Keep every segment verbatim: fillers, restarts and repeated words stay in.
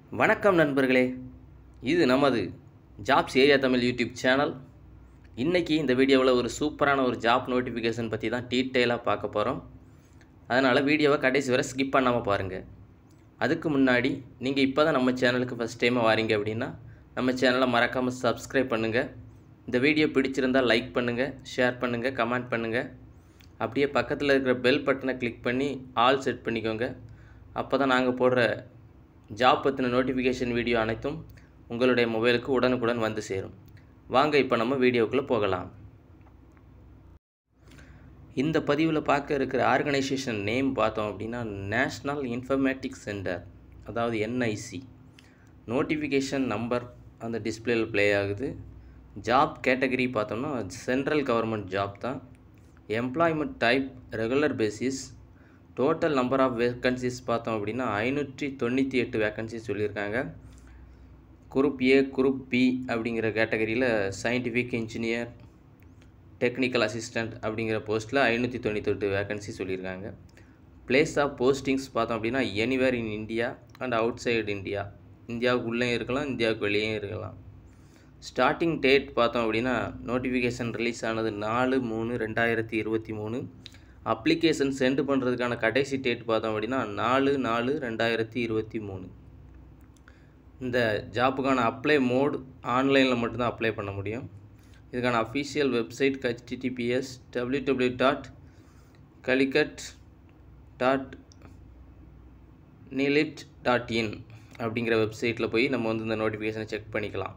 வணக்கம் நண்பர்களே, இது நமது jobs area Tamil YouTube channel. இன்றைக்கி இந்த வீடியோவில் ஒரு சூப்பரான ஒரு ஜாப் நோட்டிஃபிகேஷன் பற்றி தான் டீட்டெயிலாக பார்க்க போகிறோம். அதனால் வீடியோவை கடைசி வரை ஸ்கிப் பண்ணாமல் பாருங்கள். அதுக்கு முன்னாடி நீங்கள் இப்போ தான் நம்ம சேனலுக்கு ஃபஸ்ட் டைமாக வாரீங்க அப்படின்னா நம்ம சேனலை மறக்காமல் சப்ஸ்கிரைப் பண்ணுங்கள். இந்த வீடியோ பிடிச்சிருந்தால் லைக் பண்ணுங்கள், ஷேர் பண்ணுங்கள், கமெண்ட் பண்ணுங்கள். அப்படியே பக்கத்தில் இருக்கிற பெல் பட்டனை கிளிக் பண்ணி ஆல் செட் பண்ணிக்கோங்க. அப்போ தான் நாங்கள் போடுற ஜாப் பற்றின நோட்டிஃபிகேஷன் வீடியோ அனைத்தும் உங்களுடைய மொபைலுக்கு உடனுக்குடன் வந்து சேரும். வாங்க இப்போ நம்ம வீடியோக்குள்ளே போகலாம். இந்த பதிவில் பார்க்க இருக்கிற ஆர்கனைசேஷன் நேம் பார்த்தோம் அப்படின்னா நேஷ்னல் இன்ஃபர்மேட்டிக்ஸ் சென்டர், அதாவது N I C. Notification number அந்த டிஸ்பிளேயில் ப்ளே ஆகுது. ஜாப் கேட்டகரி பார்த்தோம்னா சென்ட்ரல் கவர்மெண்ட் ஜாப் தான். Employment type regular basis. Total number of vacancies பார்த்தோம் அப்படின்னா ஐநூற்றி தொண்ணூற்றி எட்டு வேக்கன்சிஸ் சொல்லியிருக்காங்க. குரூப் ஏ, குரூப் பி அப்படிங்கிற கேட்டகரியில் சயின்டிஃபிக் இன்ஜினியர், டெக்னிக்கல் அசிஸ்டண்ட் அப்படிங்கிற போஸ்ட்டில் ஐநூற்றி தொண்ணூற்றி எட்டு வேக்கன்சி சொல்லியிருக்காங்க. பிளேஸ் ஆஃப் போஸ்டிங்ஸ் பார்த்தோம் அப்படின்னா anywhere in India and outside India. இந்தியாவுக்கு உள்ளேயும் இருக்கலாம், இந்தியாவுக்கு வெளியே இருக்கலாம். ஸ்டார்டிங் டேட் பார்த்தோம் அப்படின்னா நோட்டிஃபிகேஷன் ரிலீஸ் ஆனது நாலு மூணு ரெண்டாயிரத்தி இருபத்தி மூணு. அப்ளிகேஷன் சென்ட் பண்ணுறதுக்கான கடைசி டேட் பார்த்தோம் அப்படின்னா நாலு நாலு ரெண்டாயிரத்தி இருபத்தி மூணு. இந்த ஜாப்புக்கான அப்ளை மோட் ஆன்லைனில் மட்டும்தான் அப்ளை பண்ண முடியும். இதுக்கான official website HTTPS W W dot Calicut dot NIELIT dot in அப்படிங்கிற வெப்சைட்டில் போய் நம்ம வந்து இந்த நோட்டிஃபிகேஷனை செக் பண்ணிக்கலாம்.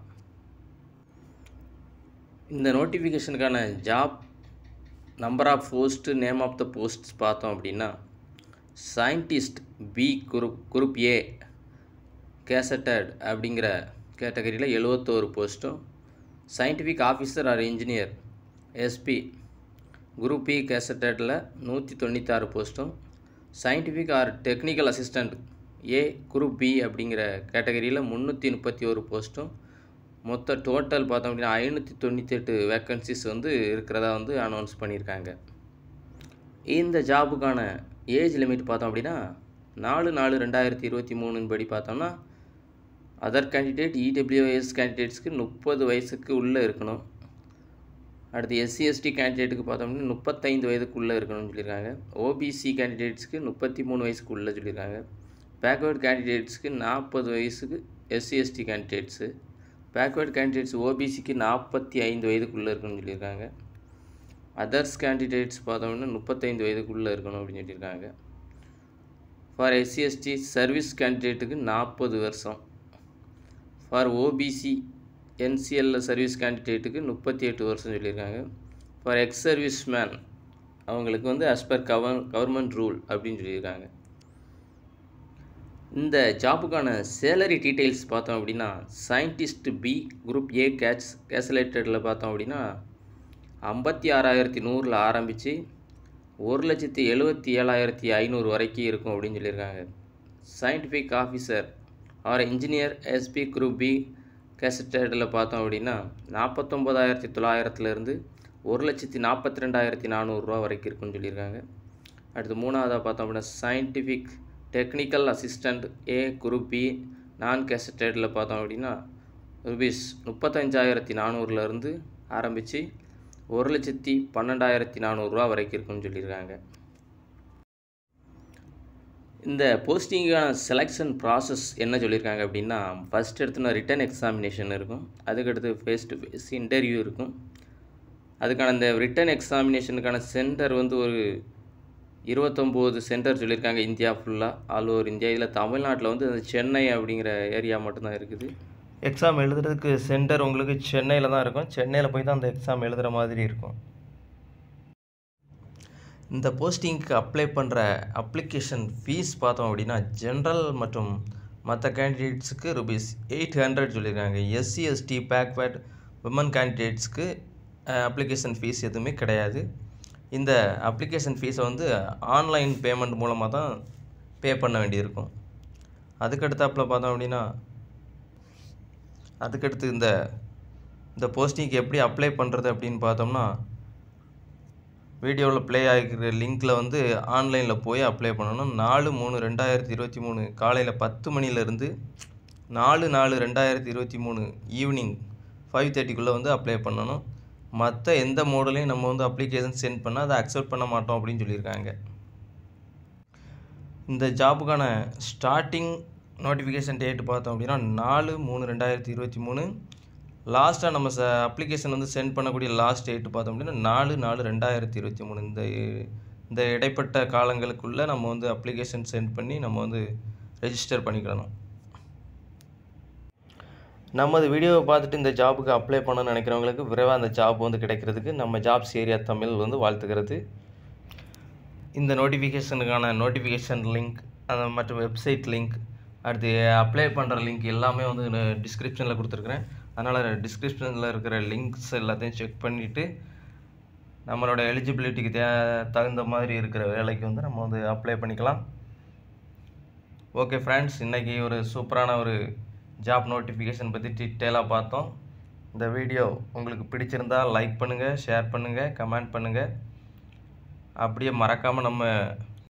இந்த நோட்டிஃபிகேஷனுக்கான job number of post, name of the posts பார்த்தோம் அப்படின்னா scientist B group group A gazetted அப்படிங்கிற கேட்டகரியில் எழுபத்தோரு போஸ்ட்டும், scientific officer or engineer SB group B கேசட்டடில் நூற்றி தொண்ணூற்றாறு போஸ்ட்டும், scientific or technical assistant A group B அப்படிங்கிற கேட்டகரியில் முந்நூற்றி முப்பத்தி ஒரு போஸ்ட்டும், மொத்த டோட்டல் பார்த்தோம் அப்படின்னா ஐநூற்றி தொண்ணூற்றி எட்டு வேக்கன்சிஸ் வந்து இருக்கிறதா வந்து அனௌன்ஸ் பண்ணியிருக்காங்க. இந்த ஜாபுக்கான ஏஜ் லிமிட் பார்த்தோம் அப்படின்னா நாலு நாலு ரெண்டாயிரத்தி இருபத்தி மூணுன்னு படி பார்த்தோம்னா அதர் கேண்டிடேட் இடபிள்யூஎஸ் கேண்டிடேட்ஸ்க்கு முப்பது வயசுக்கு உள்ளே இருக்கணும். அடுத்து எஸ்சி எஸ்டி கேண்டிடேட்டுக்கு பார்த்தோம் அப்படின்னா முப்பத்தைந்து வயதுக்குள்ளே இருக்கணும்னு சொல்லியிருக்காங்க. ஓபிசி கேண்டிடேட்ஸ்க்கு முப்பத்தி மூணு வயசுக்கு உள்ளே சொல்லியிருக்காங்க. பேக்வேர்ட் கேண்டிடேட்ஸ்க்கு நாற்பது வயசுக்கு SC ST candidates, backward candidates ஓபிசிக்கு நாற்பத்தி ஐந்து வயதுக்குள்ளே இருக்கணும்னு சொல்லியிருக்காங்க. அதர்ஸ் கேண்டிடேட்ஸ் பார்த்தோம்னா முப்பத்தைந்து வயதுக்குள்ளே இருக்கணும் அப்படின்னு சொல்லியிருக்காங்க. ஃபார் எஸ்சி எஸ்டி சர்வீஸ் கேண்டிடேட்டுக்கு நாற்பது வருஷம். ஃபார் ஓபிசி என்சிஎல் சர்வீஸ் கேண்டிடேட்டுக்கு முப்பத்தி எட்டு வருஷம் சொல்லியிருக்காங்க. ஃபார் எக்ஸ் சர்வீஸ் மேன் அவங்களுக்கு வந்து அஸ் பர் கவர் கவர்மெண்ட் ரூல் அப்படின்னு சொல்லியிருக்காங்க. இந்த ஜாப்புக்கான சேலரி டீட்டெயில்ஸ் பார்த்தோம் அப்படின்னா சயின்டிஸ்ட் பி குரூப் ஏ கேட்ச் கேசலேட்டடில் பார்த்தோம் அப்படின்னா ஐம்பத்தி ஆறாயிரத்தி நூறில் ஆரம்பித்து ஒரு லட்சத்தி எழுபத்தி ஏழாயிரத்தி ஐநூறு வரைக்கும் இருக்கும் அப்படின்னு சொல்லியிருக்காங்க. Scientific officer or engineer SB group B கேசட்டடில் பார்த்தோம் அப்படின்னா நாற்பத்தொம்போதாயிரத்தி தொள்ளாயிரத்துலேருந்து ஒரு லட்சத்தி நாற்பத்தி ரெண்டாயிரத்தி நானூறுரூவா வரைக்கும் இருக்குன்னு சொல்லியிருக்காங்க. அடுத்து மூணாவதாக பார்த்தோம் அப்படின்னா scientific technical assistant A group B non கேசட்டடில் பார்த்தோம் அப்படின்னா ருபீஸ் முப்பத்தஞ்சாயிரத்தி நானூறுலேருந்து ஆரம்பித்து ஒரு லட்சத்தி பன்னெண்டாயிரத்தி நானூறுரூவா வரைக்கும் இருக்குன்னு சொல்லியிருக்காங்க. இந்த போஸ்டிங்கான செலெக்ஷன் ப்ராசஸ் என்ன சொல்லியிருக்காங்க அப்படின்னா ஃபஸ்ட் எடுத்துனா ரிட்டன் எக்ஸாமினேஷன் இருக்கும், அதுக்கடுத்து ஃபேஸ் டு ஃபேஸ் இன்டர்வியூ இருக்கும். அதுக்கான இந்த ரிட்டன் எக்ஸாமினேஷனுக்கான சென்டர் வந்து ஒரு இருபத்தொம்போது சென்டர் சொல்லியிருக்காங்க இந்தியா ஃபுல்லாக, ஆல் ஓவர் இந்தியா. இதில் தமிழ்நாட்டில் வந்து அந்த சென்னை அப்படிங்கிற ஏரியா மட்டும்தான் இருக்குது. எக்ஸாம் எழுதுறதுக்கு சென்டர் உங்களுக்கு சென்னையில் தான் இருக்கும். சென்னையில் போய் தான் அந்த எக்ஸாம் எழுதுகிற மாதிரி இருக்கும். இந்த போஸ்டிங்க்கு அப்ளை பண்ணுற அப்ளிகேஷன் ஃபீஸ் பார்த்தோம் அப்படின்னா ஜென்ரல் மற்றும் மற்ற கேண்டிடேட்ஸுக்கு ருபீஸ் எயிட் ஹண்ட்ரட் சொல்லியிருக்காங்க. எஸ்சி எஸ்டி பேக்வேர்ட் விமன் கேண்டிடேட்ஸ்க்கு அப்ளிகேஷன் ஃபீஸ் எதுவுமே கிடையாது. இந்த அப்ளிகேஷன் ஃபீஸை வந்து ஆன்லைன் பேமெண்ட் மூலமாக தான் பே பண்ண வேண்டியிருக்கும். அதுக்கடுத்தாப்பில் பார்த்தோம் அப்படின்னா அதுக்கடுத்து இந்த இந்த போஸ்டிங்க்கு எப்படி அப்ளை பண்ணுறது அப்படின்னு பார்த்தோம்னா வீடியோவில் ப்ளே ஆகிக்கிற லிங்க்கில் வந்து ஆன்லைனில் போய் அப்ளை பண்ணணும். நாலு மூணு ரெண்டாயிரத்தி இருபத்தி மூணு காலையில் பத்து மணிலேருந்து நாலு நாலு ரெண்டாயிரத்தி இருபத்தி மூணு ஈவினிங் ஃபைவ் தேர்ட்டிக்குள்ளே வந்து அப்ளை பண்ணணும். மற்ற எந்த மோடலையும் நம்ம வந்து அப்ளிகேஷன் சென்ட் பண்ணால் அதை அக்செப்ட் பண்ண மாட்டோம் அப்படின்னு சொல்லியிருக்காங்க. இந்த ஜாபுக்கான ஸ்டார்டிங் நோட்டிஃபிகேஷன் டேட்டு பார்த்தோம் அப்படின்னா நாலு மூணு ரெண்டாயிரத்தி இருபத்தி மூணு லாஸ்ட்டாக நம்ம ச அப்ளிகேஷன் வந்து சென்ட் பண்ணக்கூடிய லாஸ்ட் டேட்டு பார்த்தோம் அப்படின்னா நாலு நாலு ரெண்டாயிரத்தி இருபத்தி மூணு இந்த இந்த இடைப்பட்ட காலங்களுக்குள்ளே நம்ம வந்து அப்ளிகேஷன் சென்ட் பண்ணி நம்ம வந்து ரெஜிஸ்டர் பண்ணிக்கிடணும். நமது வீடியோவை பார்த்துட்டு இந்த ஜாபுக்கு அப்ளை பண்ணணும்னு நினைக்கிறவங்களுக்கு விரைவாக அந்த ஜாப் வந்து கிடைக்கிறதுக்கு நம்ம ஜாப்ஸ் ஏரியா தமிழ் வந்து வாழ்த்துக்கிறது. இந்த நோட்டிஃபிகேஷனுக்கான நோட்டிஃபிகேஷன் லிங்க் அந்த மற்றும் வெப்சைட் லிங்க் அடுத்து அப்ளை பண்ணுற லிங்க் எல்லாமே வந்து டிஸ்கிரிப்ஷனில் கொடுத்துருக்குறேன். அதனால் டிஸ்கிரிப்ஷனில் இருக்கிற லிங்க்ஸ் எல்லாத்தையும் செக் பண்ணிவிட்டு நம்மளோட எலிஜிபிலிட்டிக்கு தே தகுந்த மாதிரி இருக்கிற வேலைக்கு வந்து நம்ம வந்து அப்ளை பண்ணிக்கலாம். ஓகே ஃப்ரெண்ட்ஸ், இன்றைக்கி ஒரு சூப்பரான ஒரு ஜாப் நோட்டிஃபிகேஷன் பற்றி டீட்டெயிலாக பார்த்தோம். இந்த வீடியோ உங்களுக்கு பிடிச்சிருந்தால் லைக் பண்ணுங்கள், ஷேர் பண்ணுங்கள், கமெண்ட் பண்ணுங்கள். அப்படியே மறக்காமல் நம்ம